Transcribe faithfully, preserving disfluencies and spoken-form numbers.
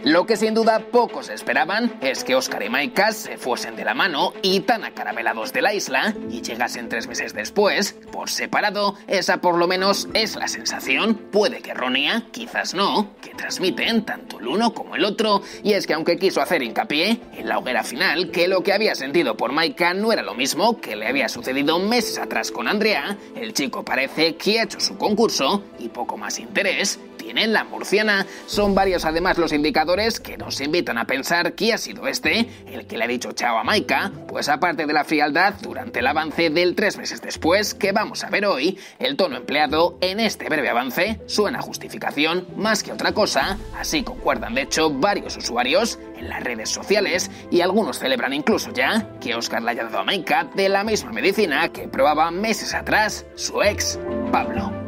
Lo que sin duda pocos esperaban es que Óscar y Maika se fuesen de la mano y tan acaramelados de la isla y llegasen tres meses después, por separado. Esa por lo menos es la sensación, puede que errónea, quizás no, que transmiten tanto el uno como el otro. Y es que aunque quiso hacer hincapié en la hoguera final que lo que había sentido por Maika no era lo mismo que le había sucedido meses atrás con Andrea, el chico parece que ha hecho su concurso y poco más interés tiene en la murciana. Son varios además los indicadores que nos invitan a pensar que ha sido este el que le ha dicho chao a Maika, pues aparte de la frialdad durante el avance del tres meses después que vamos a ver hoy, el tono empleado en este breve avance suena a justificación más que otra cosa. Así concuerdan de hecho varios usuarios en las redes sociales y algunos celebran incluso ya que Óscar le haya dado a Maika de la misma medicina que probaba meses atrás su ex, Pablo.